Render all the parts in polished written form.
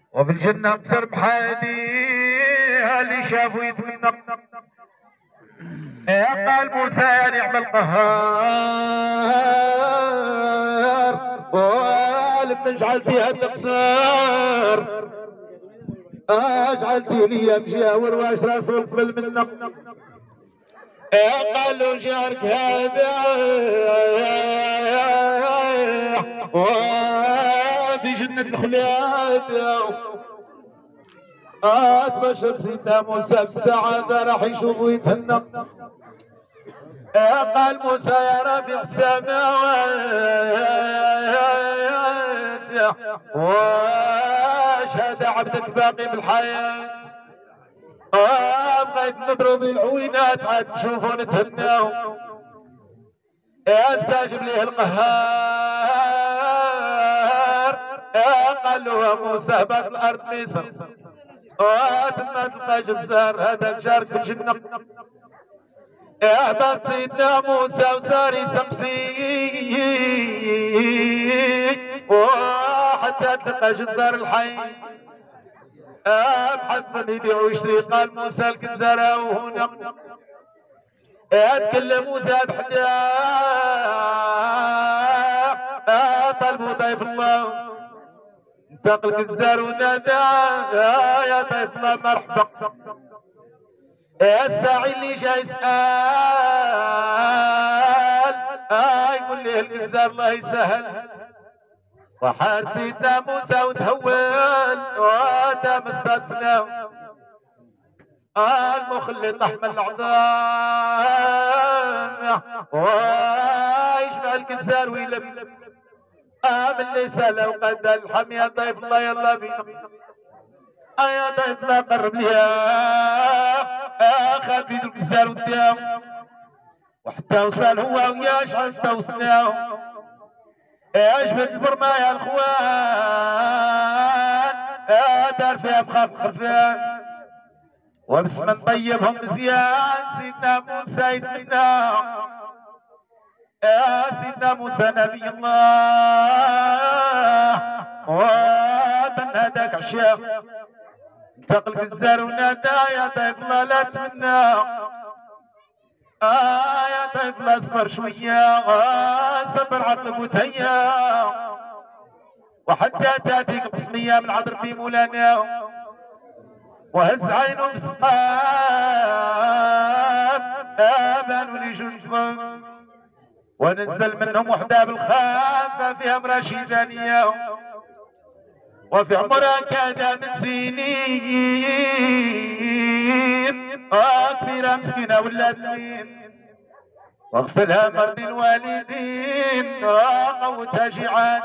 وفي الجنة قصر بحالي اللي شافوا يتمنى. قال موسى يا نعم القهار ولما جعل فيها النقصار جعلتي لي مجاور واش راسه قبل منا. قال له جارك هذا في جنة الخلاد تبشر سيدنا موسى بالسعادة راح يشوفوا يتهنى. قال موسى يا رافع السماوات واشهد عبدك باقي بالحياة بغيت نضرب العوينات عاد نشوفوا نتهناو. استجب ليه القهار قال له يا موسى بات الارض مصر تما تلقى جزار هذاك جارك في الجنة. بات سيدنا موسى وصار يسقسي وحتى تلقى جزار الحي محصل يبيع ويشتري. قال موسى الجزارة وهنا تكلم موسى بحداه طلبوا ضيف الله انتقل الجزار ونادى يا ضيف الله مرحبا. الساعي اللي جاي يسأل يقول لي الجزار الله يسهل. وحار سيدنا موسى وتهول ودام استثنى المخلط احمل العظام ويجمع الجزار ويلم من اللي سال وقد الحم يا ضيف الله يلا بينا يا ضيف الله قرب ليها خذ بيد الجزار وداو وحتى وصل هو ويا شحال توصلناه اجبد البرمة يا الاخوان دار فيها بخاف خفان وبس من طيبهم مزيان سيدنا موسى يتمنى. يا سيدنا موسى نبي الله وطن هداك عشاق انتقل الجزار ونادى يا ضيف الله لا تمنى يا ضيف الله اصبر شوية صبر عقلك وتهيا وحتى تاتيك قسمية من عذر في مولانا وهز عينه بالصحاف بانوا لي جنفهم ونزل منهم وحدة بالخافة فيها امرأة شيبانية وفي عمرها كذا من سنين كبيرة مسكينة ولا اثنين واغسلها مرض الوالدين قوتها جيعان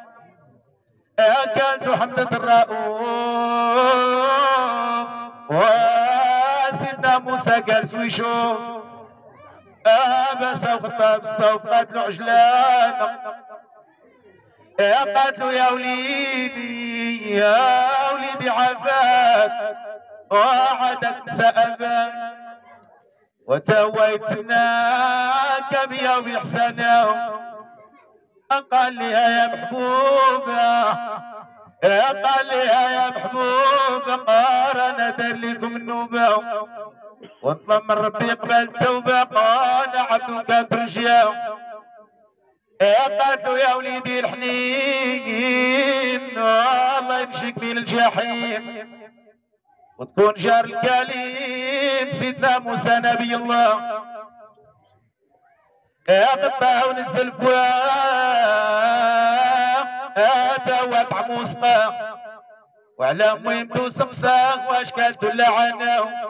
كانت حمدة الرؤوف وسيدنا موسى جالس ويشوف بس وخطاب الصوف قاتلوا عجلان قاتلوا يا وليدي يا وليدي عافاك وعدك سأبا وتويتناك بيا وبإحسانه قال لها يا محبوبة قال لها يا محبوبة قارن دار لكم النوبة واطلب من ربي قبل توبة قال عبدك ترجع قالت له يا وليدي الحنين الله يمشيك من الجحيم وتكون جار الكليم سيدنا موسى نبي الله قطعه ونزل فواه توا طعم وسقاه وعلى مهمته سقساه واش كلتو لعناه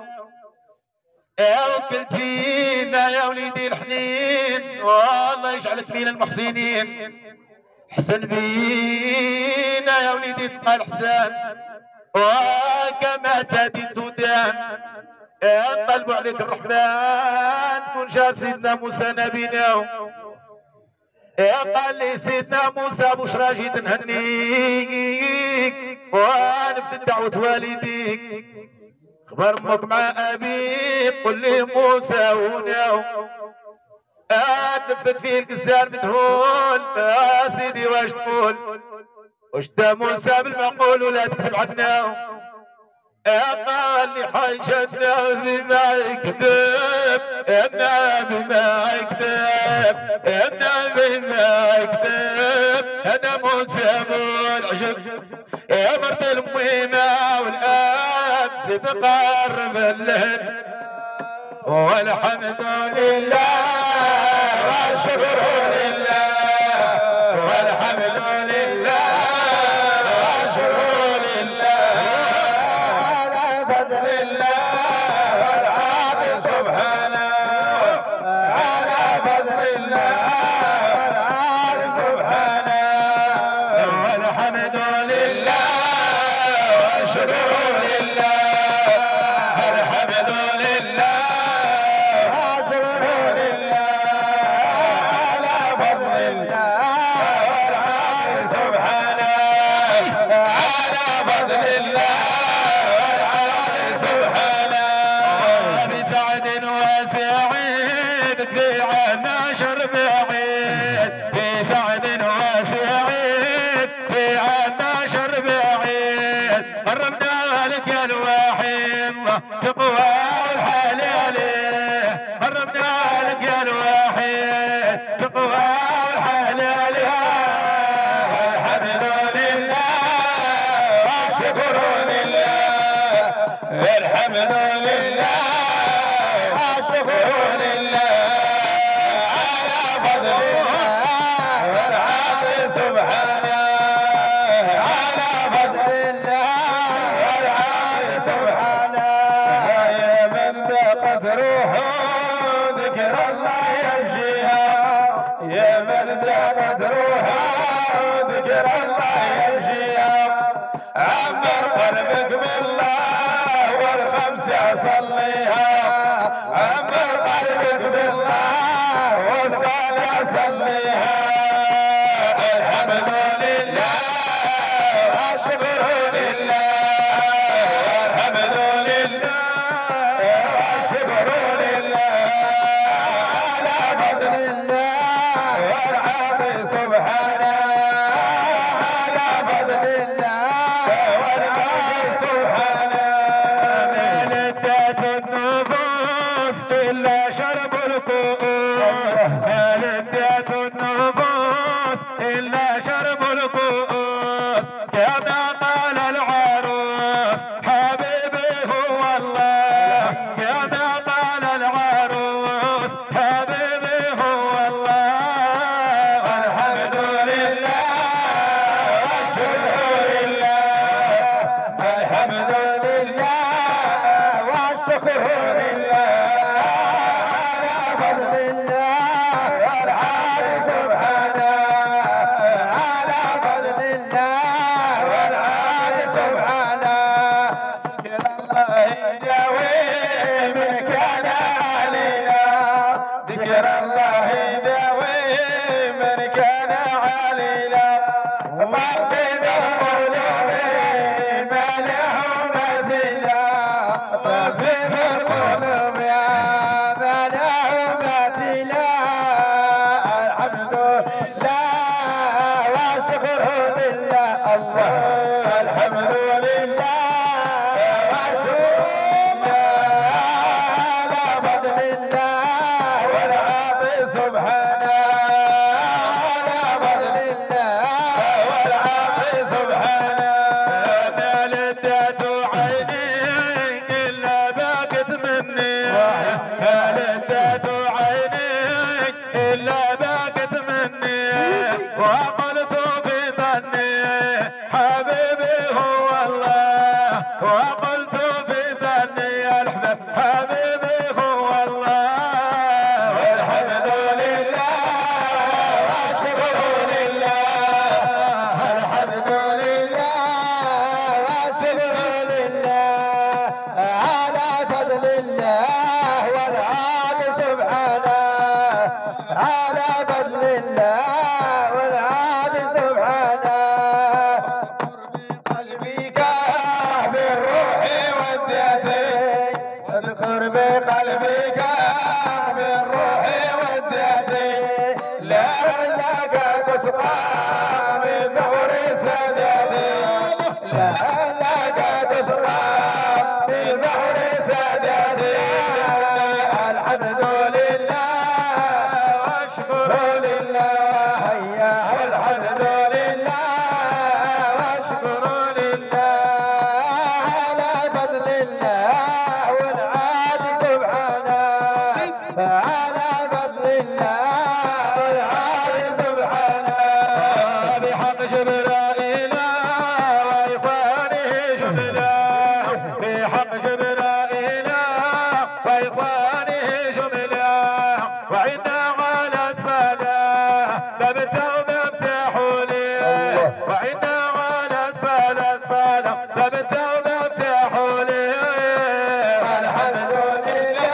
وكلتينا يا وليدي الحنين والله يجعلك من المحسنين حسن بينا يا وليدي تبقى الحسان وكما تدين تدان نقلبوا عليك الرحمن تكون جار سيدنا موسى نبينا قال لي سيدنا موسى بشرى جيت نهنيك ونفذ دعوة والديك خبر امك مع ابي قل لي موسى هنا لفت فيه القزار مدهون سيدي واش تقول واشتا موسى بالمقول ولا تكتب عنا قال لي حاجتنا بما يكذب انا بما يكذب انا بما يكذب انا موسى والعجب يا مرت الميمة والاب تتقرب اللهن والحمد لله والشكر لله والحمد لله والشكر لله على فضل الله والعافية سبحانه على فضل الله والعافية سبحانه والحمد لله والشكر لله الحمد لله تقوى والحال عليه قربنا لك يا الوحيد تقوى والحال عليه والحمد لله والشكر لله الحمد لله والشكر لله على فضل الله والعافية سبحانه على فضل الله والعافية سبحانه روحه ذكر الله يمشيها يا من ذاقت روحه ذكر الله يمشيها عمر قلبك بالله والخمسة صليها عمر قلبك بالله والصلاة صليها الحمد لله والشكر لله الحمد لله سبحانه على فضل الله والعافية سبحانه ما لذات النفوس إلا شرب الكؤوس ما لذات النفوس إلا شرب الكؤوس كما قال العروس حبيبي هو الله كما قال العروس حبيبي هو الله ذكر الله يداوي من كان علينا طبيب القلوب ما له مثيلا طبيب القلوب يا ما له مثيلا الحمد لله والشكر لله الله الحمد لله سبحانه على فضل الله والعافية سبحانه ما لذات عيني إلا باكت مني ما لذات عيني إلا باكت مني وقلت في ظني حبيبي هو الله وقلت في ظني الحبيب حبيبي هو الله على فضل الله والعافية سبحانه اذكر بقلبك بالروح وديتي لعلك تسقى من بحر سدى جملة في حق جبرائيل وإخوانه جملة وعنا على الصلاة باب التوبة افتحوا لي وعنا على الصلاة باب التوبة افتحوا لي الحمد لله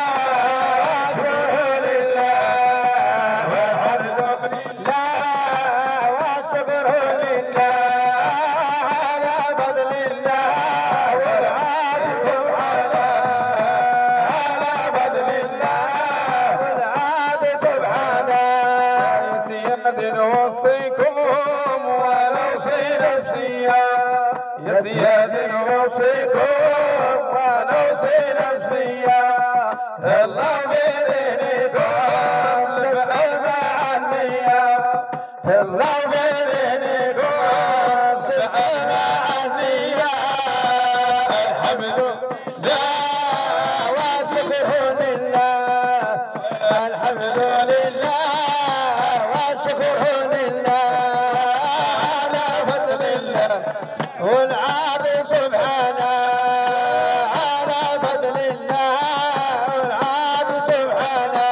شكر لله والحمد لله والشكر لله على فضل الله والعافية سبحانه على فضل الله والعافية سبحانه يا سيادي نوصيكم ونوصي نفسي يا سيادي نوصيكم ونوصي نفسي الله بإذنكم للعلم عني الله بإذنكم للعلم عني الحمد لله والشكر لله الحمد لله والشكر لله على فضل الله والعافية سبحانه على فضل الله والعافية سبحانه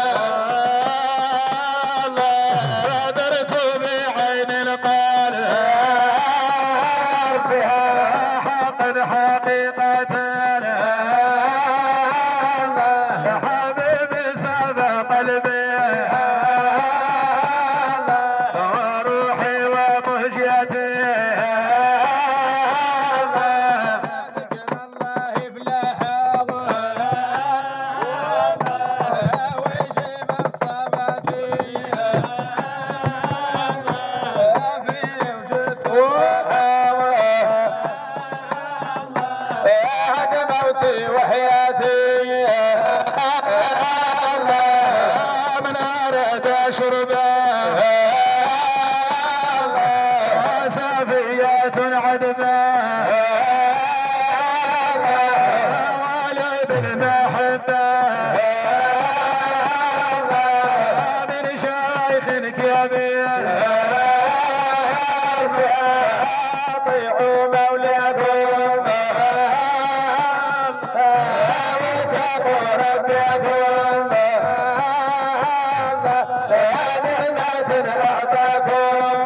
بادرت بعين القلب بها حقا حقيقة يا حبيبي سبى قلبي وروحي ومهجتي وحياتي من أراد شربه سافيات عذبه وعلي بالمحبة من شيخ كبير أطيعوا مولاكم واتقوا ربكم يا نعمة أعطاكم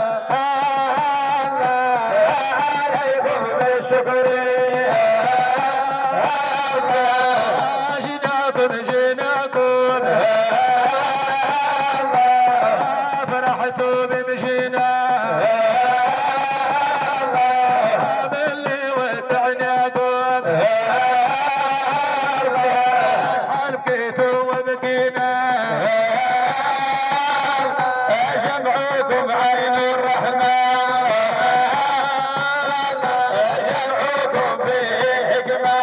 عليكم بالشكر جيناكم فرحتوا بمشينا باللي ودعناكم اشحال بكيتوا وبكينا جمعكم عين الرحمن جمعكم بحكمة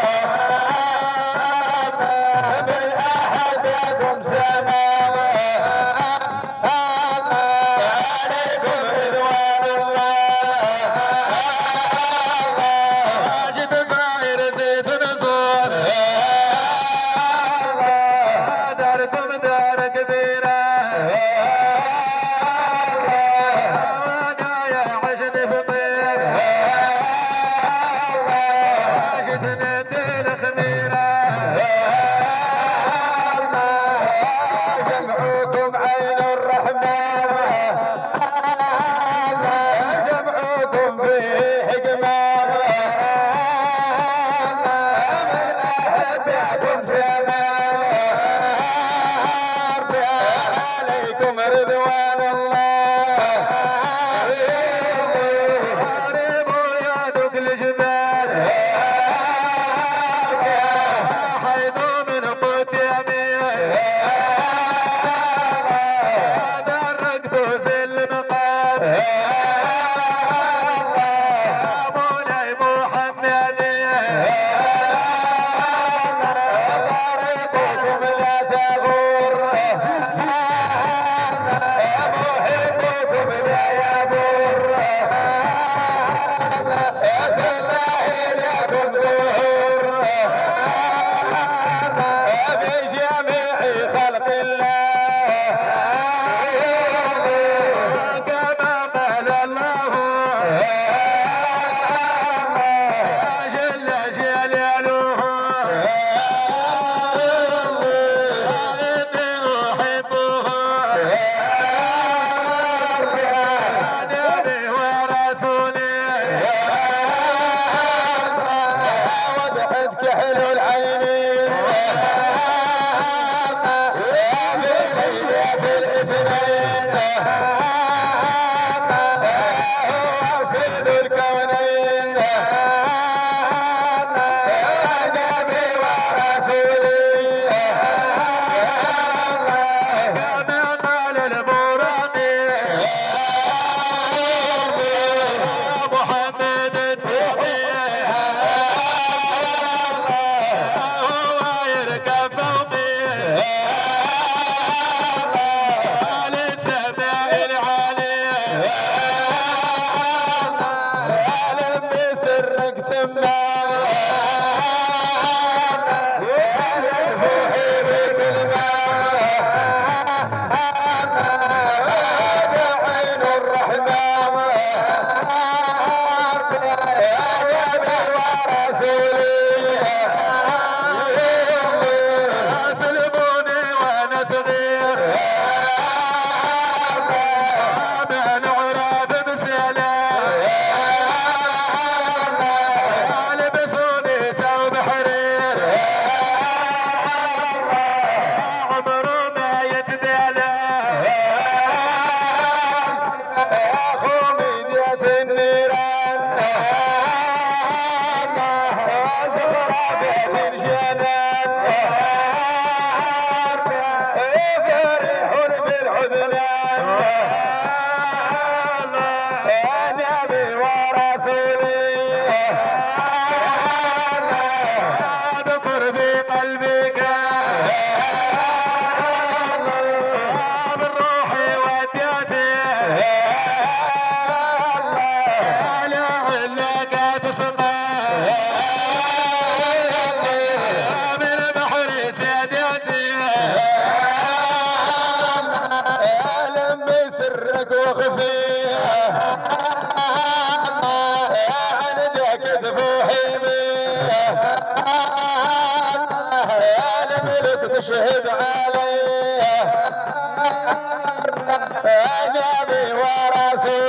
من أحدكم سماء عليكم رضوان الله جد فاير زيت نزور داركم دار كبيرة وانا يا عشن فقير تشهد عليه نبي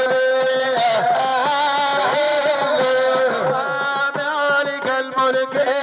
ورسولي مالك الملك